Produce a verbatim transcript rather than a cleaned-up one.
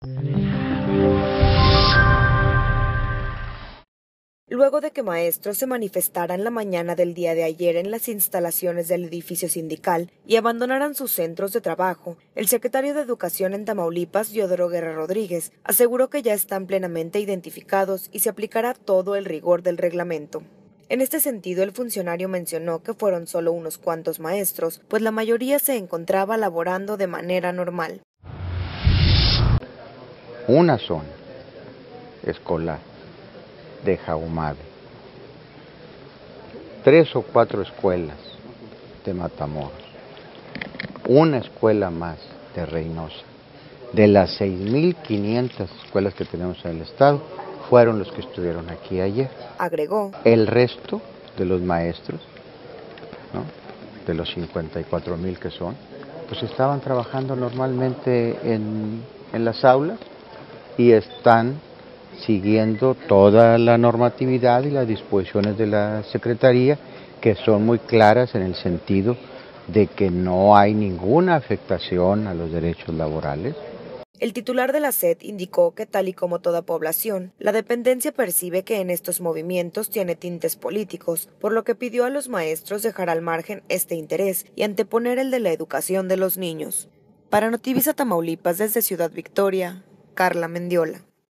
Luego de que maestros se manifestaran la mañana del día de ayer en las instalaciones del edificio sindical y abandonaran sus centros de trabajo, el secretario de Educación en Tamaulipas, Diodoro Guerra Rodríguez, aseguró que ya están plenamente identificados y se aplicará todo el rigor del reglamento. En este sentido, el funcionario mencionó que fueron solo unos cuantos maestros, pues la mayoría se encontraba laborando de manera normal. Una zona escolar de Jahumade, tres o cuatro escuelas de Matamoros, una escuela más de Reynosa. De las seis mil quinientas escuelas que tenemos en el estado, fueron los que estuvieron aquí ayer. Agregó. El resto de los maestros, ¿no?, de los cincuenta y cuatro mil que son, pues estaban trabajando normalmente en, en las aulas y están siguiendo toda la normatividad y las disposiciones de la Secretaría, que son muy claras en el sentido de que no hay ninguna afectación a los derechos laborales. El titular de la S E D indicó que, tal y como toda población, la dependencia percibe que en estos movimientos tiene tintes políticos, por lo que pidió a los maestros dejar al margen este interés y anteponer el de la educación de los niños. Para Notivisa Tamaulipas, desde Ciudad Victoria, Carla Mendiola.